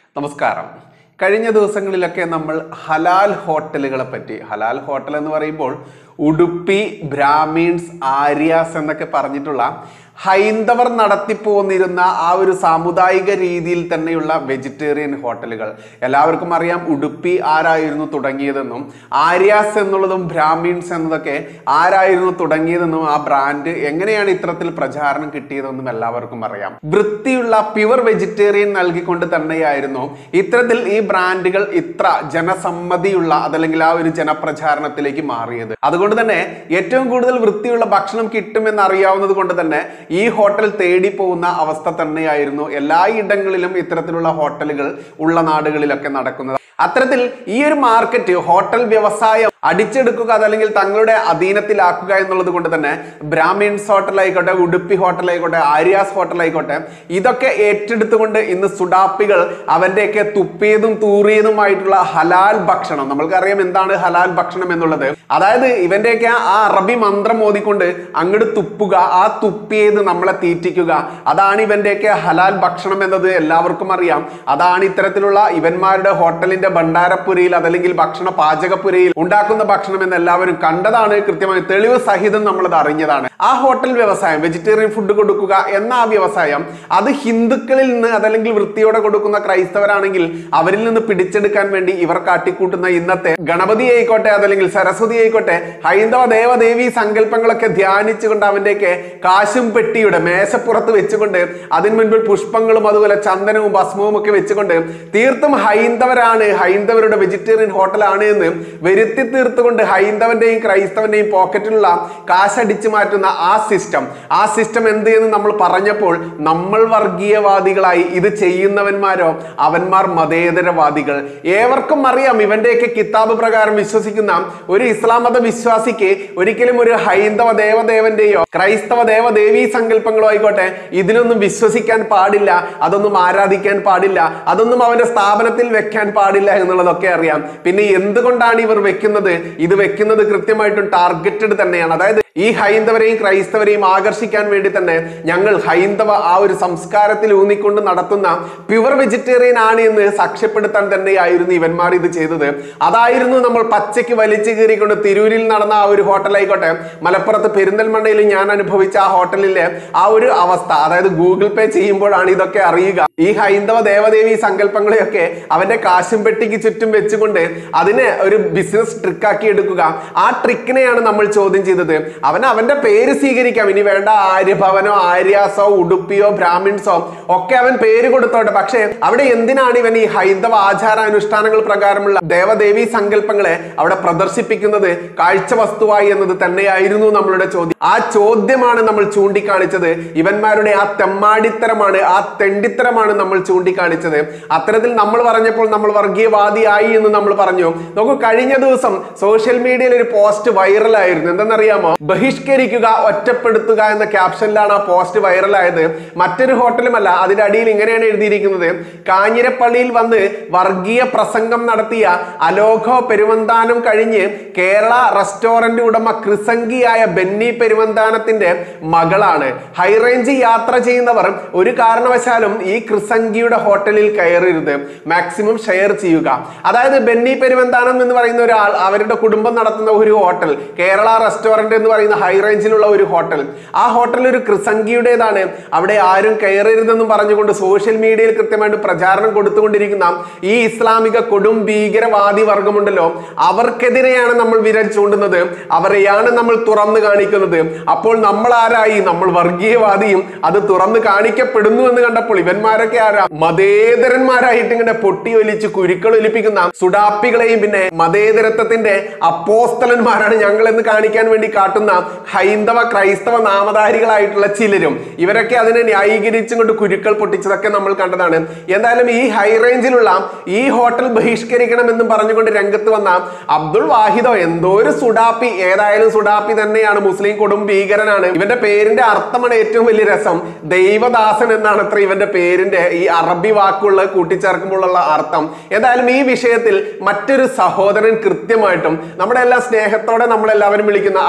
നമസ്കാരം. കഴിഞ്ഞ ദിവസങ്ങളിലൊക്കെ നമ്മൾ ഹലാൽ ഹോട്ടലുകളെ പറ്റി, ഹലാൽ ഹോട്ടൽ എന്ന് പറയുമ്പോൾ ഉടുപ്പി, ബ്രാഹ്മിൺസ്, ആര്യാസ് എന്നൊക്കെ പറഞ്ഞിട്ടുള്ള ഹൈന്ദവർ നടത്തിപ്പോന്നിരുന്ന ആ ഒരു സാമുദായിക രീതിയിൽ തന്നെയുള്ള വെജിറ്റേറിയൻ ഹോട്ടലുകൾ. എല്ലാവർക്കും അറിയാം ഉടുപ്പി ആരായിരുന്നു തുടങ്ങിയതെന്നും ആര്യാസ് എന്നുള്ളതും ബ്രാഹ്മിൺസ് എന്നതൊക്കെ ആരായിരുന്നു തുടങ്ങിയതെന്നും ആ ബ്രാൻഡ് എങ്ങനെയാണ് ഇത്തരത്തിൽ പ്രചാരണം കിട്ടിയതെന്നും എല്ലാവർക്കും അറിയാം. വൃത്തിയുള്ള പ്യുവർ വെജിറ്റേറിയൻ നൽകിക്കൊണ്ട് തന്നെയായിരുന്നു ഇത്തരത്തിൽ ഈ ബ്രാൻഡുകൾ ഇത്ര ജനസമ്മതിയുള്ള അതല്ലെങ്കിൽ ആ ഒരു ജനപ്രചാരണത്തിലേക്ക് മാറിയത്. അതുകൊണ്ട് തന്നെ ഏറ്റവും കൂടുതൽ വൃത്തിയുള്ള ഭക്ഷണം കിട്ടുമെന്ന് അറിയാവുന്നത് കൊണ്ട് തന്നെ ഈ ഹോട്ടൽ തേടി പോകുന്ന അവസ്ഥ തന്നെയായിരുന്നു എല്ലായിടങ്ങളിലും ഇത്തരത്തിലുള്ള ഹോട്ടലുകൾ ഉള്ള നാടുകളിലൊക്കെ നടക്കുന്നത്. അത്തരത്തിൽ ഈ ഒരു മാർക്കറ്റ്, ഹോട്ടൽ വ്യവസായം അടിച്ചെടുക്കുക അതല്ലെങ്കിൽ തങ്ങളുടെ അധീനത്തിലാക്കുക എന്നുള്ളത് കൊണ്ട് തന്നെ ബ്രാഹ്മിൺസ് ഹോട്ടൽ ആയിക്കോട്ടെ, ഉടുപ്പി ഹോട്ടൽ ആയിക്കോട്ടെ, ആര്യാസ് ഹോട്ടൽ ആയിക്കോട്ടെ, ഇതൊക്കെ ഏറ്റെടുത്തുകൊണ്ട് ഇന്ന് സുഡാപ്പികൾ അവന്റെയൊക്കെ തുപ്പിയതും തൂറിയതുമായിട്ടുള്ള ഹലാൽ ഭക്ഷണം, നമ്മൾക്കറിയാം എന്താണ് ഹലാൽ ഭക്ഷണം എന്നുള്ളത്. അതായത് ഇവന്റെയൊക്കെ ആ അറബി മന്ത്രം ഓതിക്കൊണ്ട് അങ്ങോട്ട് തുപ്പുക, ആ തുപ്പിയത് നമ്മളെ തീറ്റിക്കുക, അതാണ് ഇവന്റെയൊക്കെ ഹലാൽ ഭക്ഷണം എന്നത് എല്ലാവർക്കും അറിയാം. അതാണ് ഇത്തരത്തിലുള്ള ഇവന്മാരുടെ ഹോട്ടലിന്റെ ഭണ്ഡാരപ്പുരയിൽ അതല്ലെങ്കിൽ ഭക്ഷണ പാചകപ്പുരയിൽ ഉണ്ടാക്കുന്ന ഭക്ഷണം എന്ന് എല്ലാവരും കണ്ടതാണ്. കൃത്യമായി തെളിവ് സഹിതം നമ്മളത് അറിഞ്ഞതാണ്. ആ ഹോട്ടൽ വ്യവസായം, വെജിറ്റേറിയൻ ഫുഡ് കൊടുക്കുക എന്ന ആ വ്യവസായം, അത് ഹിന്ദുക്കളിൽ നിന്ന് അതല്ലെങ്കിൽ വൃത്തിയോടെ കൊടുക്കുന്ന ക്രൈസ്തവരാണെങ്കിൽ അവരിൽ നിന്ന് പിടിച്ചെടുക്കാൻ വേണ്ടി ഇവർ കാട്ടിക്കൂട്ടുന്ന ഇന്നത്തെ ഗണപതി ആയിക്കോട്ടെ അതല്ലെങ്കിൽ സരസ്വതി ആയിക്കോട്ടെ, ഹൈന്ദവ ദേവദേവി സങ്കല്പങ്ങളൊക്കെ ധ്യാനിച്ചുകൊണ്ട് അവന്റെയൊക്കെ കാശും പെട്ടിയുടെ മേശപ്പുറത്ത് വെച്ചുകൊണ്ട് അതിന് മുൻപിൽ പുഷ്പങ്ങളും അതുപോലെ ചന്ദനവും ഭസ്മവും ഒക്കെ വെച്ചുകൊണ്ട് തീർത്തും ഹൈന്ദവരാണ്, ഹൈന്ദവരുടെ വെജിറ്റേറിയൻ ഹോട്ടലാണ് എന്ന് വരുത്തി തീർത്തുകൊണ്ട് ഹൈന്ദവന്റെയും ക്രൈസ്തവന്റെയും പോക്കറ്റിലുള്ള കാശടിച്ചു മാറ്റുന്ന ആ സിസ്റ്റം എന്ത് എന്ന് നമ്മൾ പറഞ്ഞപ്പോൾ നമ്മൾ വർഗീയവാദികളായി, ഇത് ചെയ്യുന്നവന്മാരോ അവന്മാർ മതേതരവാദികൾ. ഏവർക്കും അറിയാം ഇവന്റെയൊക്കെ കിതാബ് പ്രകാരം വിശ്വസിക്കുന്ന ഒരു ഇസ്ലാം മത വിശ്വാസിക്ക് ഒരിക്കലും ഒരു ഹൈന്ദവ ദേവദേവന്റെയോ ക്രൈസ്തവ ദേവദേവീ സങ്കല്പങ്ങളോ ആയിക്കോട്ടെ ഇതിനൊന്നും വിശ്വസിക്കാൻ പാടില്ല, അതൊന്നും ആരാധിക്കാൻ പാടില്ല, അതൊന്നും അവന്റെ സ്ഥാപനത്തിൽ വെക്കാൻ പാടില്ല എന്നുള്ളതൊക്കെ അറിയാം. പിന്നെ എന്തുകൊണ്ടാണ് ഇവർ വെക്കുന്നത്? ഇത് വെക്കുന്നത് കൃത്യമായിട്ടും ടാർഗറ്റഡ് തന്നെയാണ്. അതായത് ഈ ഹൈന്ദവരെയും ക്രൈസ്തവരെയും ആകർഷിക്കാൻ വേണ്ടി തന്നെ ഞങ്ങൾ ഹൈന്ദവ ആ ഒരു സംസ്കാരത്തിൽ ഊന്നിക്കൊണ്ട് നടത്തുന്ന പ്യുവർ വെജിറ്റേറിയൻ ആണ് എന്ന് സാക്ഷ്യപ്പെടുത്താൻ തന്നെയായിരുന്നു ഇവന്മാർ ഇത് ചെയ്തത്. അതായിരുന്നു നമ്മൾ പച്ചയ്ക്ക് വലിച്ചു കീറിക്കൊണ്ട് തിരൂരിൽ നടന്ന ആ ഒരു ഹോട്ടലായിക്കോട്ടെ, മലപ്പുറത്ത് പെരിന്തൽമണ്ണയിൽ ഞാൻ അനുഭവിച്ച ആ ഹോട്ടലിലെ ആ ഒരു അവസ്ഥ. അതായത് ഗൂഗിൾ പേ ചെയ്യുമ്പോഴാണ് ഇതൊക്കെ അറിയുക. ഈ ഹൈന്ദവ ദേവദേവി സങ്കല്പങ്ങളെയൊക്കെ അവന്റെ കാശും പെട്ടിക്ക് ചുറ്റും വെച്ചുകൊണ്ട് അതിനെ ഒരു ബിസിനസ് ട്രിക്കാക്കി എടുക്കുക. ആ ട്രിക്കിനെയാണ് നമ്മൾ ചോദ്യം ചെയ്തത്. അവന്റെ പേര് സ്വീകരിക്കാം, ഇനി വേണ്ട ആര്യഭവനോ ആര്യാസോ ഉടുപ്പിയോ ബ്രാഹ്മിൺസോ ഒക്കെ അവൻ പേര് കൊടുത്തോട്ടെ. പക്ഷേ അവിടെ എന്തിനാണ് ഇവൻ ഈ ഹൈന്ദവ ആചാരാനുഷ്ഠാനങ്ങൾ പ്രകാരമുള്ള ദേവദേവി സങ്കല്പങ്ങളെ അവിടെ പ്രദർശിപ്പിക്കുന്നത് കാഴ്ച വസ്തുവായി എന്നത് തന്നെയായിരുന്നു നമ്മളുടെ ചോദ്യം. ആ ചോദ്യമാണ് നമ്മൾ ചൂണ്ടിക്കാണിച്ചത്. ഇവന്മാരുടെ ആ തെമ്മാടിത്തരമാണ്, ആ തെണ്ടിത്തരമാണ് നമ്മൾ ചൂണ്ടിക്കാണിച്ചത്. അത്തരത്തിൽ നമ്മൾ പറഞ്ഞപ്പോൾ നമ്മൾ വർഗീയവാദിയായി എന്ന് നമ്മൾ പറഞ്ഞു. നോക്കൂ, കഴിഞ്ഞ ദിവസം സോഷ്യൽ മീഡിയയിൽ ഒരു പോസ്റ്റ് വൈറലായിരുന്നു. എന്തെന്നറിയാമോ? ബഹിഷ്കരിക്കുക, ഒറ്റപ്പെടുത്തുക എന്ന ക്യാപ്ഷനിലാണ് ആ പോസ്റ്റ് വൈറലായത്. മറ്റൊരു ഹോട്ടലുമല്ല, അതിന്റെ അടിയിൽ ഇങ്ങനെയാണ് എഴുതിയിരിക്കുന്നത്: കാഞ്ഞിരപ്പള്ളിയിൽ വന്ന് വർഗീയ പ്രസംഗം നടത്തിയ അലോഖോ പെരുവന്താനം കഴിഞ്ഞ് കേരള റെസ്റ്റോറന്റ് ഉടമ ക്രിസംഗിയായ ബെന്നി പെരുവന്താനത്തിന്റെ മകളാണ്. ഹൈറേഞ്ച് യാത്ര ചെയ്യുന്നവർ ഒരു കാരണവശാലും ഈ ക്രിസംഗിയുടെ ഹോട്ടലിൽ കയറരുത്, മാക്സിമം ഷെയർ ചെയ്യുക. അതായത് ബെന്നി പെരുവന്താനം എന്ന് പറയുന്ന ഒരാൾ അവരുടെ കുടുംബം നടത്തുന്ന ഒരു ഹോട്ടൽ, കേരള റെസ്റ്റോറന്റ് എന്ന് പറയുന്ന ഹൈ റേഞ്ചിലുള്ള ഒരു ഹോട്ടൽ, ആ ഹോട്ടൽ ഒരു ക്രിസംഗിയുടേതാണ്, അവിടെ ആരും കയറരുതെന്നും പറഞ്ഞുകൊണ്ട് സോഷ്യൽ മീഡിയയിൽ കൃത്യമായിട്ട് പ്രചാരണം കൊടുത്തുകൊണ്ടിരിക്കുന്ന ഈ ഇസ്ലാമിക കൊടും ഭീകരവാദി വർഗമുണ്ടല്ലോ, അവർക്കെതിരെയാണ് നമ്മൾ വിരൽ ചൂണ്ടുന്നത്, അവരെയാണ് നമ്മൾ തുറന്നു കാണിക്കുന്നത്. അപ്പോൾ നമ്മൾ ആരായി? നമ്മൾ വർഗീയവാദിയും അത് തുറന്നു കാണിക്കപ്പെടുന്നു എന്ന് കണ്ടപ്പോൾ ഇവന്മാരൊക്കെ ആരാ? മതേതരന്മാരായിട്ട് ഇങ്ങനെ പൊട്ടി ഒലിച്ച് കുരുക്കൾ ഒലിപ്പിക്കുന്ന സുഡാപ്പികളെയും പിന്നെ മതേതരത്വത്തിന്റെ അപ്പോസ്തലന്മാരാണ് ഞങ്ങൾ എന്ന് കാണിക്കാൻ വേണ്ടി കാട്ടുന്ന ഹൈന്ദവ ക്രൈസ്തവ നാമധാരികളായിട്ടുള്ള ചിലരും, ഇവരൊക്കെ അതിനെ ന്യായീകരിച്ചും കൊണ്ട് കുരുക്കൾ പൊട്ടിച്ചതൊക്കെ നമ്മൾ കണ്ടതാണ്. എന്തായാലും ഈ ഹൈ റേഞ്ചിലുള്ള ഈ ഹോട്ടൽ ബഹിഷ്കരിക്കണമെന്നും പറഞ്ഞുകൊണ്ട് രംഗത്ത് വന്ന അബ്ദുൾ വാഹിദോ എന്തോ ഒരു സുഡാപ്പി, ഏതായാലും സുഡാപ്പി തന്നെയാണ്, മുസ്ലിം കൊടും ഭീകരനാണ്. ഇവന്റെ പേരിന്റെ അർത്ഥമാണ് ഏറ്റവും വലിയ രസം. ദൈവദാസൻ എന്നാണ് അത്ര ഇവന്റെ പേരിന്റെ ഈ അറബി വാക്കുള്ള കൂട്ടിച്ചേർക്കുമ്പോഴുള്ള അർത്ഥം. ഏതായാലും ഈ വിഷയത്തിൽ മറ്റൊരു സഹോദരൻ കൃത്യമായിട്ടും നമ്മുടെ എല്ലാ സ്നേഹത്തോടെ നമ്മളെല്ലാവരും വിളിക്കുന്ന അച്ചായൻ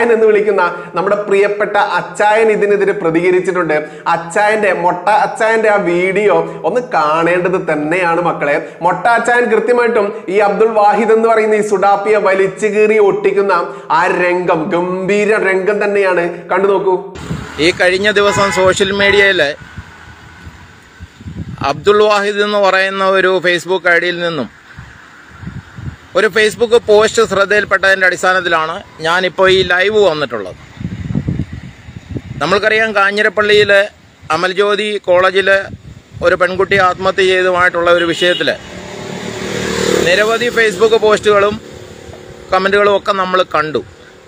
എന്ന് വിളിക്കുന്ന നമ്മുടെ പ്രിയപ്പെട്ട അച്ചായൻ ഇതിനെതിരെ പ്രതികരിച്ചിട്ടുണ്ട്. അച്ചായന്റെ മൊട്ട അച്ചായന്റെ ആ വീഡിയോ ഒന്ന് കാണേണ്ടത് തന്നെയാണ് മക്കളെ. മൊട്ട അച്ചായൻ കൃത്യമായിട്ടും ഈ അബ്ദുൾ വാഹിദ് എന്ന് പറയുന്ന ഈ സുഡാപ്പിയെ വലിച്ചു കീറി ഒട്ടിക്കുന്ന ആ രംഗം ഗംഭീര രംഗം തന്നെയാണ്. കണ്ടു നോക്കൂ. ഈ കഴിഞ്ഞ ദിവസം സോഷ്യൽ മീഡിയയിൽ അബ്ദുൾ വാഹിദ് എന്ന് പറയുന്ന ഒരു ഫേസ്ബുക്ക് ഐഡിയിൽ നിന്നും ഒരു ഫേസ്ബുക്ക് പോസ്റ്റ് ശ്രദ്ധയിൽപ്പെട്ടതിൻ്റെ അടിസ്ഥാനത്തിലാണ് ഞാനിപ്പോൾ ഈ ലൈവ് വന്നിട്ടുള്ളത്. നമ്മൾക്കറിയാം, കാഞ്ഞിരപ്പള്ളിയിൽ അമൽജ്യോതി കോളേജിൽ ഒരു പെൺകുട്ടി ആത്മഹത്യ ചെയ്തതുമായിട്ടുള്ള ഒരു വിഷയത്തിൽ നിരവധി ഫേസ്ബുക്ക് പോസ്റ്റുകളും കമൻറ്റുകളും ഒക്കെ നമ്മൾ കണ്ടു.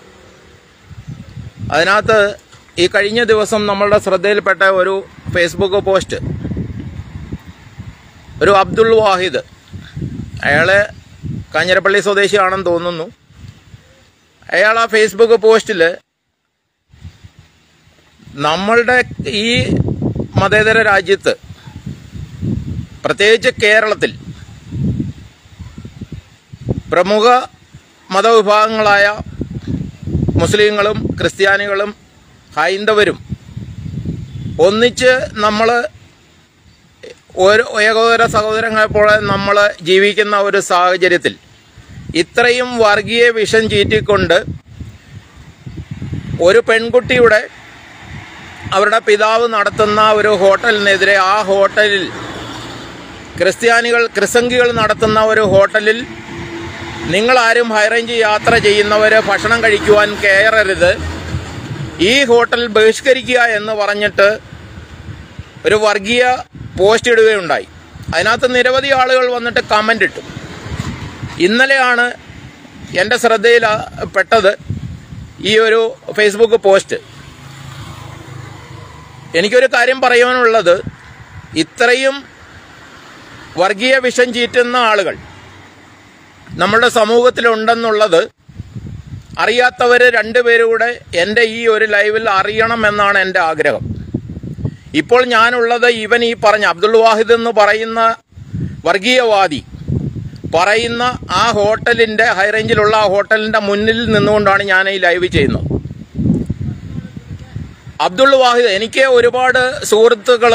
അതിനകത്ത് ഈ കഴിഞ്ഞ ദിവസം നമ്മളുടെ ശ്രദ്ധയിൽപ്പെട്ട ഒരു ഫേസ്ബുക്ക് പോസ്റ്റ്, ഒരു അബ്ദുൾ വാഹിദ്, അയാളെ കാഞ്ഞിരപ്പള്ളി സ്വദേശിയാണെന്ന് തോന്നുന്നു. അയാൾ ആ ഫേസ്ബുക്ക് പോസ്റ്റിൽ നമ്മളുടെ ഈ മതേതര രാജ്യത്ത്, പ്രത്യേകിച്ച് കേരളത്തിൽ, പ്രമുഖ മതവിഭാഗങ്ങളായ മുസ്ലിങ്ങളും ക്രിസ്ത്യാനികളും ഹൈന്ദവരും ഒന്നിച്ച് നമ്മൾ ഒരു ഏകോദര സഹോദരങ്ങളെ പോലെ നമ്മൾ ജീവിക്കുന്ന ഒരു സാഹചര്യത്തിൽ ഇത്രയും വർഗീയ വിഷം ചീറ്റിക്കൊണ്ട് ഒരു പെൺകുട്ടിയുടെ അവരുടെ പിതാവ് നടത്തുന്ന ഒരു ഹോട്ടലിനെതിരെ, ആ ഹോട്ടലിൽ ക്രിസംഖികൾ നടത്തുന്ന ഒരു ഹോട്ടലിൽ നിങ്ങളാരും ഹൈറേഞ്ച് യാത്ര ചെയ്യുന്നവർ ഭക്ഷണം കഴിക്കുവാൻ കയറരുത്, ഈ ഹോട്ടൽ ബഹിഷ്കരിക്കുക എന്ന് പറഞ്ഞിട്ട് ഒരു വർഗീയ പോസ്റ്റ് ഇടുകയുണ്ടായി. അതിനകത്ത് നിരവധി ആളുകൾ വന്നിട്ട് കമൻ്റ് ഇട്ടു. ഇന്നലെയാണ് എൻ്റെ ശ്രദ്ധയിൽപ്പെട്ടത് ഈ ഒരു ഫേസ്ബുക്ക് പോസ്റ്റ്. എനിക്കൊരു കാര്യം പറയുവാനുള്ളത്, ഇത്രയും വർഗീയ വിഷം ചീറ്റുന്ന ആളുകൾ നമ്മളുടെ സമൂഹത്തിലുണ്ടെന്നുള്ളത് അറിയാത്തവർ രണ്ടുപേരൂടെ എൻ്റെ ഈ ഒരു ലൈവിൽ അറിയണമെന്നാണ് എൻ്റെ ആഗ്രഹം. ഇപ്പോൾ ഞാനുള്ളത് ഈ പറഞ്ഞ അബ്ദുൾ വാഹിദ് എന്ന് പറയുന്ന വർഗീയവാദി പറയുന്ന ആ ഹോട്ടലിൻ്റെ, ഹൈറേഞ്ചിലുള്ള ആ ഹോട്ടലിൻ്റെ മുന്നിൽ നിന്നുകൊണ്ടാണ് ഞാൻ ഈ ലൈവ് ചെയ്യുന്നത്. അബ്ദുൾ വാഹിദ്, എനിക്ക് ഒരുപാട് സുഹൃത്തുക്കൾ,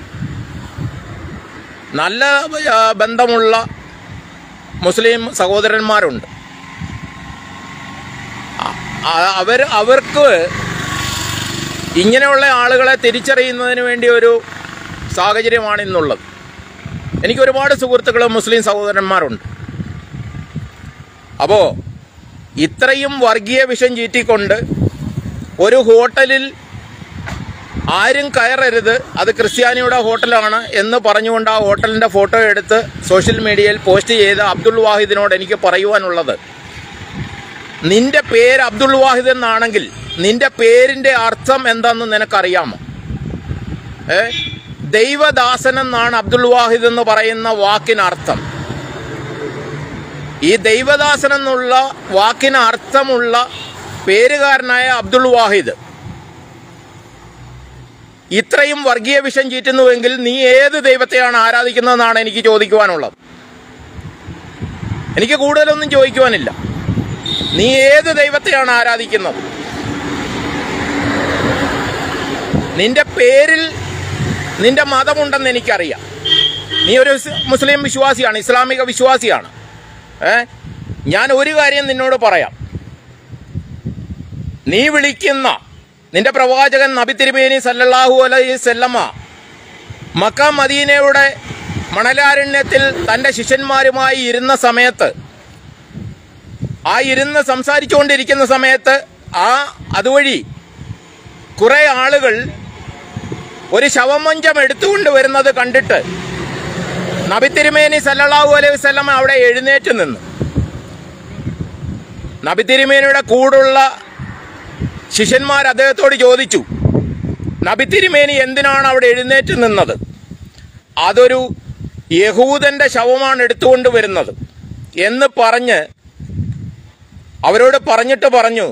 നല്ല ബന്ധമുള്ള മുസ്ലിം സഹോദരന്മാരുണ്ട്. അവർക്ക് ഇങ്ങനെയുള്ള ആളുകളെ തിരിച്ചറിയുന്നതിന് വേണ്ടി ഒരു സാഹചര്യമാണ് ഇന്നുള്ളത്. എനിക്ക് ഒരുപാട് സുഹൃത്തുക്കൾ മുസ്ലിം സഹോദരന്മാരുണ്ട്. അപ്പോൾ ഇത്രയും വർഗീയ വിഷം ചീറ്റിക്കൊണ്ട് ഒരു ഹോട്ടലിൽ ആരും കയറരുത്, അത് ക്രിസ്ത്യാനിയുടെ ഹോട്ടലാണ് എന്ന് പറഞ്ഞുകൊണ്ട് ആ ഹോട്ടലിൻ്റെ ഫോട്ടോ എടുത്ത് സോഷ്യൽ മീഡിയയിൽ പോസ്റ്റ് ചെയ്ത അബ്ദുൾ വാഹിദിനോട് എനിക്ക് പറയുവാനുള്ളത്, നിന്റെ പേര് അബ്ദുൾ വാഹിദ് എന്നാണെങ്കിൽ നിന്റെ പേരിൻ്റെ അർത്ഥം എന്താണെന്ന് നിനക്കറിയാമോ? ദൈവദാസൻ എന്നാണ് അബ്ദുൾ വാഹിദ് എന്ന് പറയുന്ന വാക്കിനർത്ഥം. ഈ ദൈവദാസൻ എന്നുള്ള വാക്കിന് അർത്ഥമുള്ള പേരുകാരനായ അബ്ദുൾ വാഹിദ് ഇത്രയും വർഗീയ വിഷം ചീറ്റുന്നുവെങ്കിൽ നീ ഏത് ദൈവത്തെയാണ് ആരാധിക്കുന്നതെന്നാണ് എനിക്ക് ചോദിക്കുവാനുള്ളത്. എനിക്ക് കൂടുതലൊന്നും ചോദിക്കുവാനില്ല. നീ ഏത് ദൈവത്തെയാണ് ആരാധിക്കുന്നത്? നിന്റെ പേരിൽ നിന്റെ മതമുണ്ടെന്ന് എനിക്കറിയാം. നീ ഒരു മുസ്ലിം വിശ്വാസിയാണ്, ഇസ്ലാമിക വിശ്വാസിയാണ്. ഞാൻ ഒരു കാര്യം നിന്നോട് പറയാം. നീ വിളിക്കുന്ന നിന്റെ പ്രവാചകൻ നബി തിരുമേനി സല്ലല്ലാഹു അലൈഹി വസല്ലമ മക്ക മദീനയുടെ മണലാരണ്യത്തിൽ തൻ്റെ ശിഷ്യന്മാരുമായി ഇരുന്ന സമയത്ത്, ആ ഇരുന്ന് സംസാരിച്ചുകൊണ്ടിരിക്കുന്ന സമയത്ത് അതുവഴി കുറെ ആളുകൾ ഒരു ശവമഞ്ചം എടുത്തുകൊണ്ട് വരുന്നത് കണ്ടിട്ട് നബി തിരുമേനി സല്ലല്ലാഹു അലൈഹി വസല്ലമ അവിടെ എഴുന്നേറ്റ് നിന്നു. നബി തിരുമേനിയുടെ കൂടുള്ള ശിഷ്യന്മാർ അദ്ദേഹത്തോട് ചോദിച്ചു, നബി തിരുമേനി എന്തിനാണ് അവിടെ എഴുന്നേറ്റ് നിന്നത്? അതൊരു യഹൂദന്റെ ശവമാണ് എടുത്തുകൊണ്ട് വരുന്നത് എന്ന് പറഞ്ഞ് അവരോട് പറഞ്ഞു,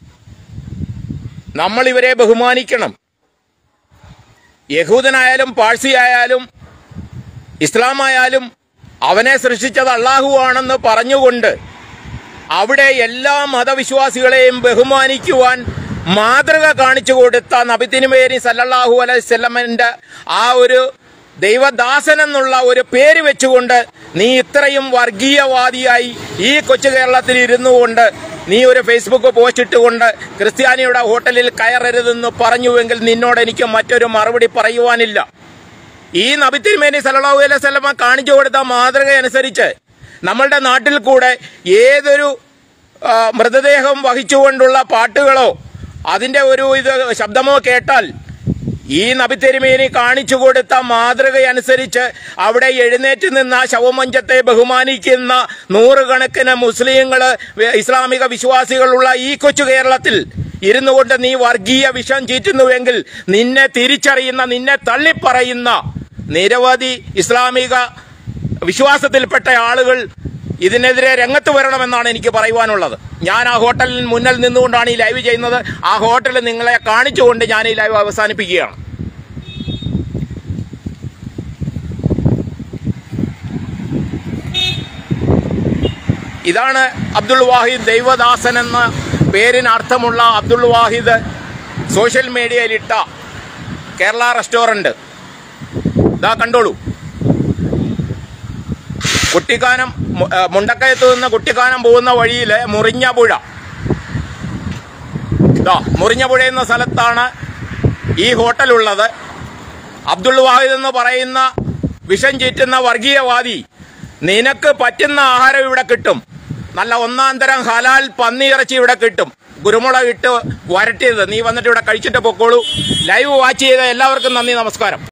നമ്മൾ ഇവരെ ബഹുമാനിക്കണം. യഹൂദനായാലും പാഴ്സിയായാലും ഇസ്ലാമായാലും അവനെ സൃഷ്ടിച്ചത് അള്ളാഹു ആണെന്ന് പറഞ്ഞുകൊണ്ട് അവിടെ എല്ലാ മതവിശ്വാസികളെയും ബഹുമാനിക്കുവാൻ മാതൃക കാണിച്ചു കൊടുത്ത നബി തിരുമേനി സല്ലല്ലാഹു അലൈഹി വസല്ലമയുടെ ആ ഒരു ദൈവദാസൻ എന്നുള്ള ഒരു പേര് വെച്ചുകൊണ്ട് നീ ഇത്രയും വർഗീയവാദിയായി ഈ കൊച്ചു കേരളത്തിൽ ഇരുന്നു കൊണ്ട് നീ ഒരു ഫേസ്ബുക്ക് പോസ്റ്റ് ഇട്ടുകൊണ്ട് ക്രിസ്ത്യാനിയുടെ ഹോട്ടലിൽ കയറരുതെന്ന് പറഞ്ഞുവെങ്കിൽ നിന്നോട് എനിക്ക് മറ്റൊരു മറുപടി പറയുവാനില്ല. ഈ നബി തിരുമേനി സല്ലല്ലാഹു അലൈഹി വസല്ലമ കാണിച്ചു കൊടുത്ത മാതൃക അനുസരിച്ച് നമ്മളുടെ നാട്ടിൽ കൂടെ ഏതൊരു മൃതദേഹം വഹിച്ചുകൊണ്ടുള്ള പാട്ടുകളോ അതിന്റെ ഒരു ശബ്ദമോ കേട്ടാൽ ഈ നബി തിരുമേനി കാണിച്ചു കൊടുത്ത മാതൃകയനുസരിച്ച് അവിടെ എഴുന്നേറ്റ് നിന്ന ശവമഞ്ചത്തെ ബഹുമാനിക്കുന്ന നൂറുകണക്കിന് മുസ്ലിങ്ങള്, ഇസ്ലാമിക വിശ്വാസികളുള്ള ഈ കൊച്ചു കേരളത്തിൽ ഇരുന്നു കൊണ്ട് നീ വർഗീയ വിഷം ചീറ്റുന്നുവെങ്കിൽ നിന്നെ തിരിച്ചറിയുന്ന, നിന്നെ തള്ളിപ്പറയുന്ന നിരവധി ഇസ്ലാമിക വിശ്വാസത്തിൽപ്പെട്ട ആളുകൾ ഇതിനെതിരെ രംഗത്ത് വരണമെന്നാണ് എനിക്ക് പറയുവാനുള്ളത്. ഞാൻ ആ ഹോട്ടലിന് മുന്നിൽ നിന്നുകൊണ്ടാണ് ഈ ലൈവ് ചെയ്യുന്നത്. ആ ഹോട്ടൽ നിങ്ങളെ കാണിച്ചുകൊണ്ട് ഞാൻ ഈ ലൈവ് അവസാനിപ്പിക്കുകയാണ്. ഇതാണ് അബ്ദുൾ വാഹിദ്, ദൈവദാസൻ എന്ന പേരിന് അർത്ഥമുള്ള അബ്ദുൾ വാഹിദ് സോഷ്യൽ മീഡിയയിലിട്ട കേരള റെസ്റ്റോറന്റ്. ഇതാ കണ്ടോളൂ. കുട്ടിക്കാനം, മുണ്ടക്കയത്ത് നിന്ന് കുട്ടിക്കാനം പോകുന്ന വഴിയിൽ മുറിഞ്ഞപുഴ, മുറിഞ്ഞപുഴ എന്ന സ്ഥലത്താണ് ഈ ഹോട്ടലുള്ളത്. അബ്ദുൾ വാഹിദ് എന്ന് പറയുന്ന വിഷം ചീറ്റുന്ന വർഗീയവാദി, നിനക്ക് പറ്റുന്ന ആഹാരം ഇവിടെ കിട്ടും. നല്ല ഒന്നാം തരം ഹലാൽ പന്നിയിറച്ചി ഇവിടെ കിട്ടും, കുരുമുളക് ഇട്ട് വരട്ടിയത്. നീ വന്നിട്ട് ഇവിടെ കഴിച്ചിട്ട് പൊക്കോളൂ. ലൈവ് വാച്ച് ചെയ്ത എല്ലാവർക്കും നന്ദി, നമസ്കാരം.